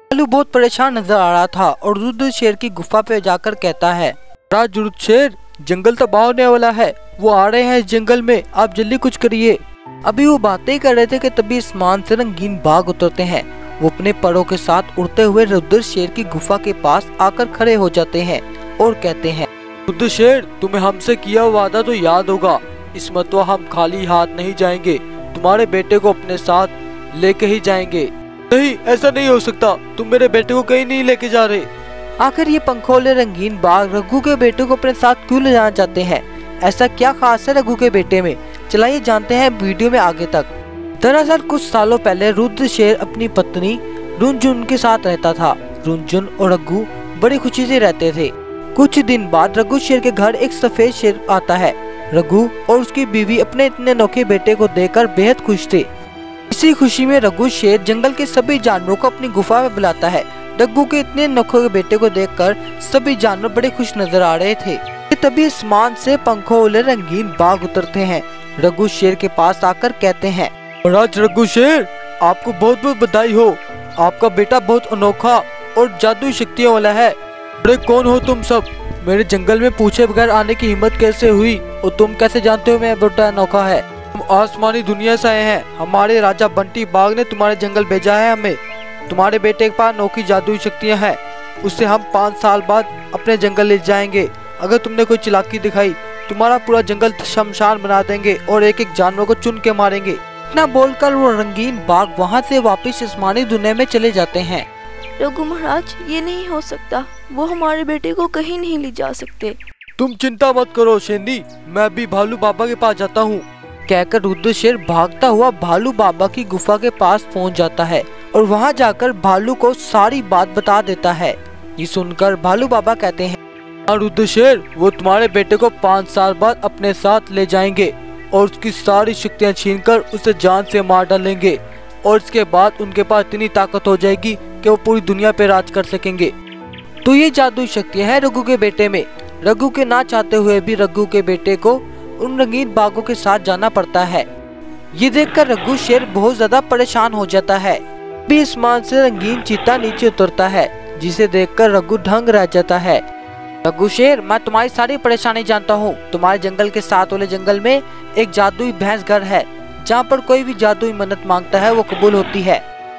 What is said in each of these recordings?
भालू बहुत परेशान नजर आ रहा था और रुद्र शेर की गुफा पे जाकर कहता है, राज रुद्र शेर, जंगल तबाह होने वाला है, वो आ रहे हैं इस जंगल में, आप जल्दी कुछ करिए। अभी वो बातें कर रहे थे कि तभी आसमान से रंगीन बाघ उतरते हैं। वो अपने परों के साथ उड़ते हुए रुद्र शेर की गुफा के पास आकर खड़े हो जाते हैं और कहते हैं, रुद्र शेर, तुम्हें हमसे किया वादा तो याद होगा, इस मरतबा हम खाली हाथ नहीं जाएंगे, तुम्हारे बेटे को अपने साथ लेके ही जाएंगे। नहीं, ऐसा नहीं हो सकता, तुम मेरे बेटे को कहीं नहीं लेके जा रहे। आखिर ये पंखोले रंगीन बाघ रघु के बेटे को अपने साथ क्यों ले जाना चाहते हैं? ऐसा क्या खास है रघु के बेटे में? चलाइए जानते हैं वीडियो में आगे तक। दरअसल कुछ सालों पहले रुद्र शेर अपनी पत्नी रुनझुन के साथ रहता था। रुनझुन और रघु बड़ी खुशी से रहते थे। कुछ दिन बाद रघु शेर के घर एक सफेद शेर आता है। रघु और उसकी बीवी अपने इतने अनोखे बेटे को देखकर बेहद खुश थे। इसी खुशी में रघु शेर जंगल के सभी जानवरों को अपनी गुफा में बुलाता है। रघु के इतने अनोखे बेटे को देखकर सभी जानवर बड़े खुश नजर आ रहे थे। तभी आसमान से पंखों वाले रंगीन बाघ उतरते हैं। रघु शेर के पास आकर कहते हैं, महाराज रघु शेर, आपको बहुत बहुत बधाई हो, आपका बेटा बहुत अनोखा और जादुई शक्तियों वाला है। अरे कौन हो तुम सब? मेरे जंगल में पूछे बगैर आने की हिम्मत कैसे हुई? और तुम कैसे जानते हो मेरा बेटा अनोखा है? हम आसमानी दुनिया से आए हैं, हमारे राजा बंटी बाघ ने तुम्हारे जंगल भेजा है हमें। तुम्हारे बेटे के पास अनोखी जादुई शक्तियाँ हैं, उससे हम 5 साल बाद अपने जंगल ले जाएंगे। अगर तुमने कोई चालाकी दिखाई, तुम्हारा पूरा जंगल शमशान बना देंगे और एक एक जानवर को चुन के मारेंगे। इतना बोलकर वो रंगीन बाघ वहाँ से वापस आसमानी दुनिया में चले जाते हैं। रघु महाराज, ये नहीं हो सकता, वो हमारे बेटे को कहीं नहीं ले जा सकते। तुम चिंता मत करो शेंदी, मैं भी भालू बाबा के पास जाता हूँ, कहकर रुद्र शेर भागता हुआ भालू बाबा की गुफा के पास पहुँच जाता है और वहाँ जाकर भालू को सारी बात बता देता है। ये सुनकर भालू बाबा कहते हैं, रुद्र शेर, वो तुम्हारे बेटे को 5 साल बाद अपने साथ ले जाएंगे और उसकी सारी शक्तियाँ छीनकर उसे जान से मार डालेंगे और इसके बाद उनके पास इतनी ताकत हो जाएगी कि वो पूरी दुनिया पे राज कर सकेंगे। तो ये जादुई शक्तियाँ हैं रघु के बेटे में। रघु के ना चाहते हुए भी रघु के बेटे को उन रंगीन बाघों के साथ जाना पड़ता है। ये देखकर रघु शेर बहुत ज्यादा परेशान हो जाता है। भी आसमान से रंगीन चीता नीचे उतरता है, जिसे देखकर रघु दंग रह जाता है। रघु शेर, मैं तुम्हारी सारी परेशानी जानता हूँ। तुम्हारे जंगल के साथ वाले जंगल में एक जादुई भैंस घर है, जहाँ पर कोई भी जादुई मन्नत मांगता है वो कबूल होती है।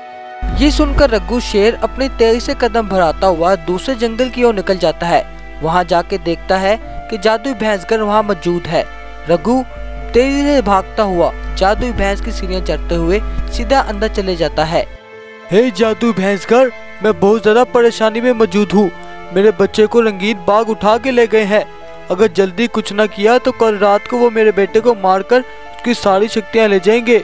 ये सुनकर रघु शेर अपनी तेजी से कदम बढ़ाता हुआ दूसरे जंगल की ओर निकल जाता है। वहाँ जाके देखता है कि जादुई भैंस घर वहाँ मौजूद है। रघु तेजी से भागता हुआ जादुई भैंस की सीढ़ियाँ चढ़ते हुए सीधा अंदर चले जाता है। हे जादुई भैंस घर, मैं बहुत ज्यादा परेशानी में मौजूद हूँ। मेरे बच्चे को रंगीन बाघ उठा के ले गए हैं। अगर जल्दी कुछ न किया तो कल रात को वो मेरे बेटे को मारकर उसकी सारी शक्तियाँ ले जाएंगे।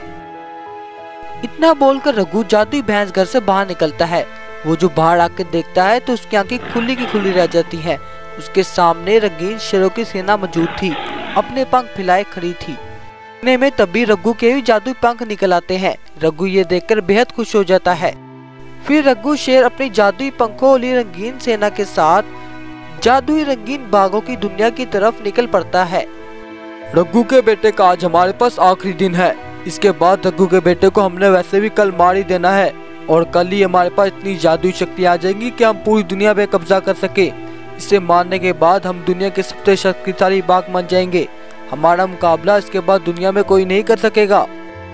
इतना बोलकर रघु जादुई भैंस घर से बाहर निकलता है। वो जो बाहर आकर देखता है तो उसकी आंखें खुली की खुली रह जाती हैं। उसके सामने रंगीन शेरों की सेना मौजूद थी, अपने पंख फैलाए खड़ी थी। इतने में तभी रघु के भी जादुई पंख निकल आते हैं। रघु ये देखकर बेहद खुश हो जाता है। फिर रघु शेर अपनी जादुई पंखों वाली रंगीन सेना के साथ जादुई रंगीन बाघों की दुनिया की तरफ निकल पड़ता है। रघु के बेटे का आज हमारे पास आखिरी दिन है। इसके बाद रघु के बेटे को हमने वैसे भी कल मार ही देना है और कल ही हमारे पास इतनी जादुई शक्ति आ जाएगी कि हम पूरी दुनिया पे कब्जा कर सके। इसे मारने के बाद हम दुनिया के सबसे शक्तिशाली बाघ बन जाएंगे। हमारा मुकाबला इसके बाद दुनिया में कोई नहीं कर सकेगा।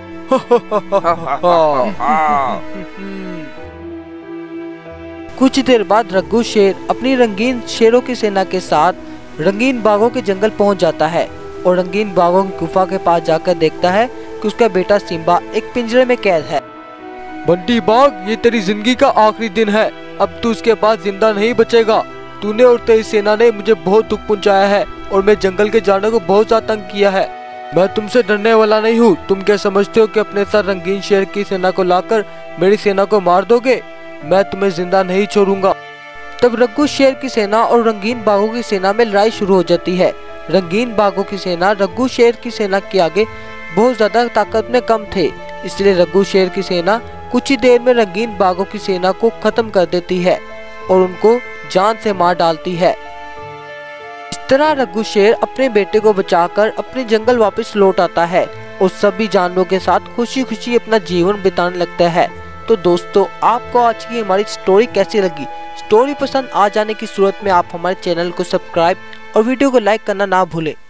कुछ देर बाद रघु शेर अपनी रंगीन शेरों की सेना के साथ रंगीन बाघों के जंगल पहुंच जाता है और रंगीन बाघों की गुफा के पास जाकर देखता है कि उसका बेटा सिम्बा एक पिंजरे में कैद है। बंटी बाघ, ये तेरी जिंदगी का आखिरी दिन है। अब तू इसके बाद जिंदा नहीं बचेगा। तूने और तेरी सेना ने मुझे बहुत दुख पहुंचाया है और मैं जंगल के जानवरों को बहुत ज्यादा तंग किया है। मैं तुमसे डरने वाला नहीं हूँ। तुम क्या समझते हो कि अपने साथ रंगीन शेर की सेना को लाकर मेरी सेना को मार दोगे? मैं तुम्हें जिंदा नहीं छोड़ूंगा। तब रघु शेर की सेना और रंगीन बाघों की सेना में लड़ाई शुरू हो जाती है। रंगीन बाघों की सेना रघु शेर की सेना के आगे बहुत ज्यादा ताकत में कम थे, इसलिए रघु शेर की सेना कुछ ही देर में रंगीन बाघों की सेना को खत्म कर देती है और उनको जान से मार डालती है। इस तरह रघु शेर अपने बेटे को बचाकर अपने जंगल वापस लौट आता है और सभी जानवरों के साथ खुशी खुशी अपना जीवन बिताने लगता है। तो दोस्तों आपको आज की हमारी स्टोरी कैसी लगी? स्टोरी पसंद आ जाने की सूरत में आप हमारे चैनल को सब्सक्राइब और वीडियो को लाइक करना ना भूलें।